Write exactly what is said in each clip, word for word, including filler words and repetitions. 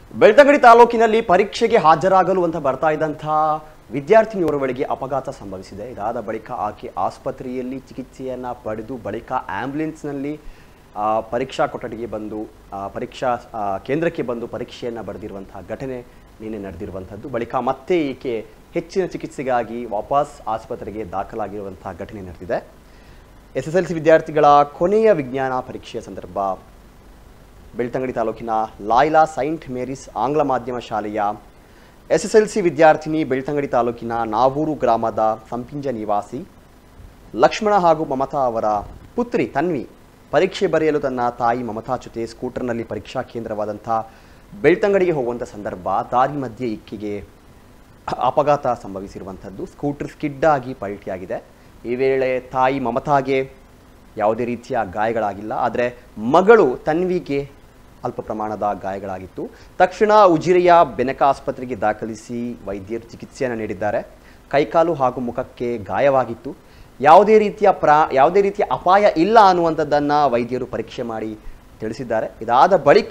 ಬೆಳ್ತಂಗಡಿ ತಾಲೂಕಿನಲ್ಲಿ ಪರೀಕ್ಷೆಗೆ ಹಾಜರಾಗಲು ಅಂತ ಬರ್ತಾ ಇದ್ದಂತಹ ವಿದ್ಯಾರ್ಥಿನಿಯೋರ್ವಳಿಗೆ ಅಪಘಾತ ಸಂಭವಿಸಿದೆ. ಇದಾದ ಬಳಿಕ ಆಕೆ ಆಸ್ಪತ್ರೆಯಲ್ಲಿ ಚಿಕಿತ್ಸೆಯನ್ನ ಪಡೆದು ಬಳಿಕ ಆಂಬ್ಯುಲೆನ್ಸ್ನಲ್ಲಿ ಪರೀಕ್ಷಾ ಕೊಠಡಿಗೆ ಬಂದು ಪರೀಕ್ಷಾ ಕೇಂದ್ರಕ್ಕೆ ಬಂದು ಪರೀಕ್ಷೆಯನ್ನು ಬರೆದಿರುವಂತಹ ಘಟನೆ ನಿನ್ನೆ ನಡೆದಿರುವಂಥದ್ದು. ಬಳಿಕ ಮತ್ತೆ ಈಕೆ ಹೆಚ್ಚಿನ ಚಿಕಿತ್ಸೆಗಾಗಿ ವಾಪಸ್ ಆಸ್ಪತ್ರೆಗೆ ದಾಖಲಾಗಿರುವಂತಹ ಘಟನೆ ನಡೆದಿದೆ. ಎಸ್ ಎಸ್ ಎಲ್ ಸಿ ವಿದ್ಯಾರ್ಥಿಗಳ ಕೊನೆಯ ವಿಜ್ಞಾನ ಪರೀಕ್ಷೆಯ ಸಂದರ್ಭ ಬೆಳ್ತಂಗಡಿ ತಾಲೂಕಿನ ಲಾಯ್ಲಾ ಸೈಂಟ್ ಮೇರಿಸ್ ಆಂಗ್ಲ ಮಾಧ್ಯಮ ಶಾಲೆಯ ಎಸ್ ಎಸ್ ಎಲ್ ಸಿ ವಿದ್ಯಾರ್ಥಿನಿ ಬೆಳ್ತಂಗಡಿ ತಾಲೂಕಿನ ನಾವೂರು ಗ್ರಾಮದ ಸಂಪಿಂಜ ನಿವಾಸಿ ಲಕ್ಷ್ಮಣ ಹಾಗೂ ಮಮತಾ ಅವರ ಪುತ್ರಿ ತನ್ವಿ ಪರೀಕ್ಷೆ ಬರೆಯಲು ತನ್ನ ತಾಯಿ ಮಮತಾ ಜೊತೆ ಸ್ಕೂಟರ್ನಲ್ಲಿ ಪರೀಕ್ಷಾ ಕೇಂದ್ರವಾದಂಥ ಬೆಳ್ತಂಗಡಿಗೆ ಹೋಗುವಂಥ ಸಂದರ್ಭ ದಾರಿ ಮಧ್ಯೆ ಇಕ್ಕಿಗೆ ಅಪಘಾತ ಸಂಭವಿಸಿರುವಂಥದ್ದು. ಸ್ಕೂಟರ್ ಸ್ಕಿಡ್ ಆಗಿ ಪಲ್ಟಿಯಾಗಿದೆ. ಈ ವೇಳೆ ತಾಯಿ ಮಮತಾಗೆ ಯಾವುದೇ ರೀತಿಯ ಗಾಯಗಳಾಗಿಲ್ಲ, ಆದರೆ ಮಗಳು ತನ್ವಿಗೆ ಅಲ್ಪ ಪ್ರಮಾಣದ ಗಾಯಗಳಾಗಿತ್ತು. ತಕ್ಷಣ ಉಜಿರೆಯ ಬೆನಕ ಆಸ್ಪತ್ರೆಗೆ ದಾಖಲಿಸಿ ವೈದ್ಯರು ಚಿಕಿತ್ಸೆಯನ್ನು ನೀಡಿದ್ದಾರೆ. ಕೈಕಾಲು ಹಾಗೂ ಮುಖಕ್ಕೆ ಗಾಯವಾಗಿತ್ತು. ಯಾವುದೇ ರೀತಿಯ ಪ್ರಾ ಯಾವುದೇ ರೀತಿಯ ಅಪಾಯ ಇಲ್ಲ ಅನ್ನುವಂಥದ್ದನ್ನು ವೈದ್ಯರು ಪರೀಕ್ಷೆ ಮಾಡಿ ತಿಳಿಸಿದ್ದಾರೆ. ಇದಾದ ಬಳಿಕ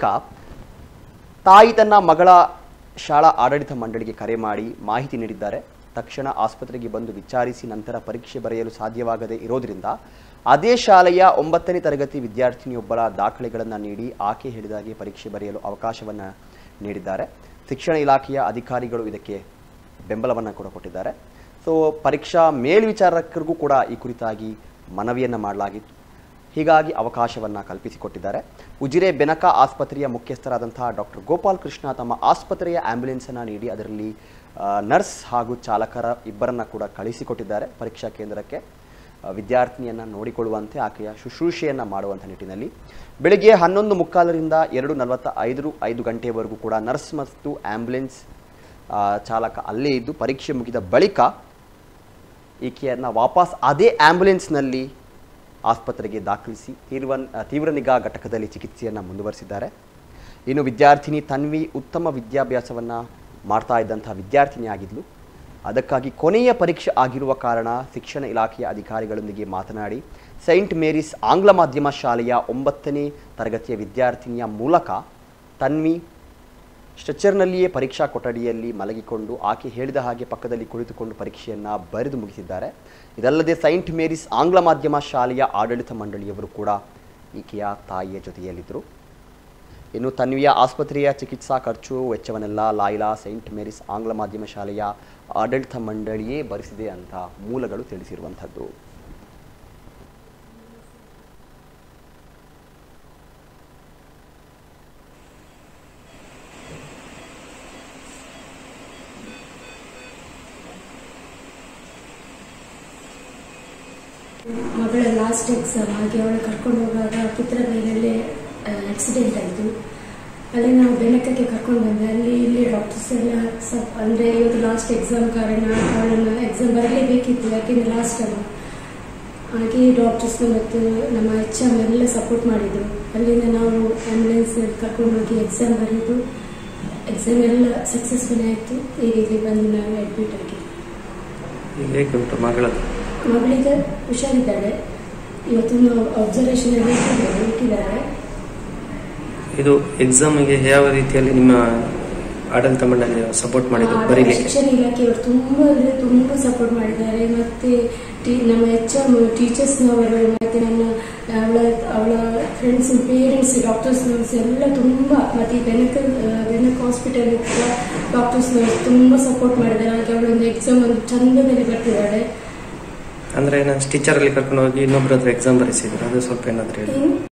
ತಾಯಿ ತನ್ನ ಮಗಳ ಶಾಲಾ ಆಡಳಿತ ಮಂಡಳಿಗೆ ಕರೆ ಮಾಡಿ ಮಾಹಿತಿ ನೀಡಿದ್ದಾರೆ. ತಕ್ಷಣ ಆಸ್ಪತ್ರೆಗೆ ಬಂದು ವಿಚಾರಿಸಿ ನಂತರ ಪರೀಕ್ಷೆ ಬರೆಯಲು ಸಾಧ್ಯವಾಗದೇ ಇರೋದ್ರಿಂದ ಅದೇ ಶಾಲೆಯ ಒಂಬತ್ತನೇ ತರಗತಿ ವಿದ್ಯಾರ್ಥಿನಿಯೊಬ್ಬರ ದಾಖಲೆಗಳನ್ನು ನೀಡಿ ಆಕೆ ಹೇಳಿದಾಗೆ ಪರೀಕ್ಷೆ ಬರೆಯಲು ಅವಕಾಶವನ್ನು ನೀಡಿದ್ದಾರೆ. ಶಿಕ್ಷಣ ಇಲಾಖೆಯ ಅಧಿಕಾರಿಗಳು ಇದಕ್ಕೆ ಬೆಂಬಲವನ್ನು ಕೂಡ ಕೊಟ್ಟಿದ್ದಾರೆ. ಸೊ ಪರೀಕ್ಷಾ ಮೇಲ್ವಿಚಾರಕರಿಗೂ ಕೂಡ ಈ ಕುರಿತಾಗಿ ಮನವಿಯನ್ನು ಮಾಡಲಾಗಿತ್ತು. ಹೀಗಾಗಿ ಅವಕಾಶವನ್ನು ಕಲ್ಪಿಸಿಕೊಟ್ಟಿದ್ದಾರೆ. ಉಜಿರೆ ಬೆನಕ ಆಸ್ಪತ್ರೆಯ ಮುಖ್ಯಸ್ಥರಾದಂತಹ ಡಾಕ್ಟರ್ ಗೋಪಾಲ್ ಕೃಷ್ಣ ತಮ್ಮ ಆಸ್ಪತ್ರೆಯ ಆಂಬ್ಯುಲೆನ್ಸನ್ನು ನೀಡಿ ಅದರಲ್ಲಿ ನರ್ಸ್ ಹಾಗೂ ಚಾಲಕರ ಇಬ್ಬರನ್ನ ಕೂಡ ಕಳಿಸಿಕೊಟ್ಟಿದ್ದಾರೆ. ಪರೀಕ್ಷಾ ಕೇಂದ್ರಕ್ಕೆ ವಿದ್ಯಾರ್ಥಿನಿಯನ್ನು ನೋಡಿಕೊಳ್ಳುವಂತೆ ಆಕೆಯ ಶುಶ್ರೂಷೆಯನ್ನು ಮಾಡುವಂಥ ನಿಟ್ಟಿನಲ್ಲಿ ಬೆಳಗ್ಗೆ ಹನ್ನೊಂದು ಮುಕ್ಕಾಲರಿಂದ ಎರಡು ನಲವತ್ತ ಐದು ಐದು ಗಂಟೆಯವರೆಗೂ ಕೂಡ ನರ್ಸ್ ಮತ್ತು ಆಂಬ್ಯುಲೆನ್ಸ್ ಚಾಲಕ ಅಲ್ಲೇ ಇದ್ದು ಪರೀಕ್ಷೆ ಮುಗಿದ ಬಳಿಕ ಈಕೆಯನ್ನು ವಾಪಸ್ ಅದೇ ಆಂಬ್ಯುಲೆನ್ಸ್ನಲ್ಲಿ ಆಸ್ಪತ್ರೆಗೆ ದಾಖಲಿಸಿ ತೀವ್ರ ತೀವ್ರ ನಿಗಾ ಘಟಕದಲ್ಲಿ ಚಿಕಿತ್ಸೆಯನ್ನು ಮುಂದುವರಿಸಿದ್ದಾರೆ. ಇನ್ನು ವಿದ್ಯಾರ್ಥಿನಿ ತನ್ವಿ ಉತ್ತಮ ವಿದ್ಯಾಭ್ಯಾಸವನ್ನು ಮಾಡ್ತಾ ಇದ್ದಂಥ ವಿದ್ಯಾರ್ಥಿನಿ ಆಗಿದ್ಲು. ಅದಕ್ಕಾಗಿ ಕೊನೆಯ ಪರೀಕ್ಷೆ ಆಗಿರುವ ಕಾರಣ ಶಿಕ್ಷಣ ಇಲಾಖೆಯ ಅಧಿಕಾರಿಗಳೊಂದಿಗೆ ಮಾತನಾಡಿ ಸೈಂಟ್ ಮೇರಿಸ್ ಆಂಗ್ಲ ಮಾಧ್ಯಮ ಶಾಲೆಯ ಒಂಬತ್ತನೇ ತರಗತಿಯ ವಿದ್ಯಾರ್ಥಿನಿಯ ಮೂಲಕ ತನ್ವಿ ಸ್ಟ್ರೆಚರ್ನಲ್ಲಿಯೇ ಪರೀಕ್ಷಾ ಕೊಠಡಿಯಲ್ಲಿ ಮಲಗಿಕೊಂಡು ಆಕೆ ಹೇಳಿದ ಹಾಗೆ ಪಕ್ಕದಲ್ಲಿ ಕುಳಿತುಕೊಂಡು ಪರೀಕ್ಷೆಯನ್ನು ಬರೆದು ಮುಗಿಸಿದ್ದಾರೆ. ಇದಲ್ಲದೆ ಸೈಂಟ್ ಮೇರಿಸ್ ಆಂಗ್ಲ ಮಾಧ್ಯಮ ಶಾಲೆಯ ಆಡಳಿತ ಮಂಡಳಿಯವರು ಕೂಡ ಈಕೆಯ ತಾಯಿಯ ಜೊತೆಯಲ್ಲಿದ್ದರು. ಇನ್ನು ತನ್ವಿಯ ಆಸ್ಪತ್ರೆಯ ಚಿಕಿತ್ಸಾ ಖರ್ಚು ವೆಚ್ಚವನ್ನೆಲ್ಲ ಲಾಯ್ಲಾ ಸೈಂಟ್ ಮೇರಿಸ್ ಆಂಗ್ಲ ಮಾಧ್ಯಮ ಶಾಲೆಯ ಆಡಳಿತ ಮಂಡಳಿಯೇ ಭರಿಸಿದೆ ಅಂತ ಮೂಲಗಳು ತಿಳಿಸಿರುವಂಥದ್ದು. ಮಗಳ ಲಾಸ್ಟ್ ಎಕ್ಸಾಮ್ ಹಾಗೆ ಅವಳು ಕರ್ಕೊಂಡು ಹೋಗುವಾಗ ಪುತ್ರ ರೈಲಲ್ಲಿ ಆಕ್ಸಿಡೆಂಟ್ ಆಯಿತು. ಅಲ್ಲಿ ನಾವು ಬೆನಕಕ್ಕೆ ಕರ್ಕೊಂಡು ಬಂದೆ. ಅಲ್ಲಿ ಇಲ್ಲಿ ಡಾಕ್ಟರ್ಸ್ ಎಲ್ಲ ಸ್ವಲ್ಪ ಅಂದರೆ ಇವತ್ತು ಲಾಸ್ಟ್ ಎಕ್ಸಾಮ್ ಕಾರಣ ಅವಳನ್ನು ಎಕ್ಸಾಮ್ ಬರಲೇಬೇಕಿತ್ತು, ಯಾಕೆಂದರೆ ಲಾಸ್ಟ್ ಅಲ್ಲ. ಹಾಗೆ ಡಾಕ್ಟರ್ಸ್ ಮತ್ತು ನಮ್ಮ ಎಚ್ ಎಮ್ ಎಲ್ಲ ಸಪೋರ್ಟ್ ಮಾಡಿದರು. ಅಲ್ಲಿಂದ ನಾವು ಆ್ಯಂಬುಲೆನ್ಸ್ ಕರ್ಕೊಂಡು ಹೋಗಿ ಎಕ್ಸಾಮ್ ಬರೆದು ಎಕ್ಸಾಮ್ ಎಲ್ಲ ಸಕ್ಸಸ್ಫುಲ್ ಆಯಿತು. ಈಗ ಇಲ್ಲಿ ಬಂದು ನಾವು ಅಡ್ಮಿಟ್ ಆಗಿ ಮಗಳಿಗೆ ಹುಷಾರಿದ್ದಾಳೆ. ಇವತ್ತು ಅಬ್ಸರ್ವೇಷನ್ ಇಟ್ಟಿದ್ದಾರೆ. ಇದು ಎಕ್ಸಾಮ್ಗೆ ಯಾವ ರೀತಿಯಲ್ಲಿ ನಿಮ್ಮ ಆಡಳಿತ ಮಂಡಳಿ ಸಪೋರ್ಟ್ ಮಾಡಿದ್ರು? ಶಿಕ್ಷಣ ಇಲಾಖೆಯವರು ತುಂಬಾ ಅಂದ್ರೆ ತುಂಬಾ ಸಪೋರ್ಟ್ ಮಾಡಿದ್ದಾರೆ. ಮತ್ತೆ ನಮ್ಮ ಎಚ್ ಎಂ ಟೀಚರ್ಸ್ನವರು ಮತ್ತೆ ನನ್ನ ಅವಳ ಅವಳ ಫ್ರೆಂಡ್ಸ್ ಪೇರೆಂಟ್ಸ್ ಡಾಕ್ಟರ್ಸ್ ನರ್ಸ್ ಎಲ್ಲ ತುಂಬಾ ಮತ್ತೆ Benaka Benaka hospital doctors nurse ತುಂಬಾ ಸಪೋರ್ಟ್ ಮಾಡಿದ್ದಾರೆ. ಹಾಗೆ ಅವಳೊಂದು ಎಕ್ಸಾಮ್ ಒಂದು ಚಂದದಲ್ಲಿ ಬರ್ತಿದ್ದಾಳೆ. ಅಂದ್ರೆ ನಾನು ಟೀಚರ್ ಅಲ್ಲಿ ಕರ್ಕೊಂಡು ಹೋಗಿ ಇನ್ನೊಬ್ಬರ ಎಕ್ಸಾಮ್ ಬರೆಸಿದ್ರು, ಅದು ಸ್ವಲ್ಪ ಏನಾದ್ರು ಹೇಳಿ.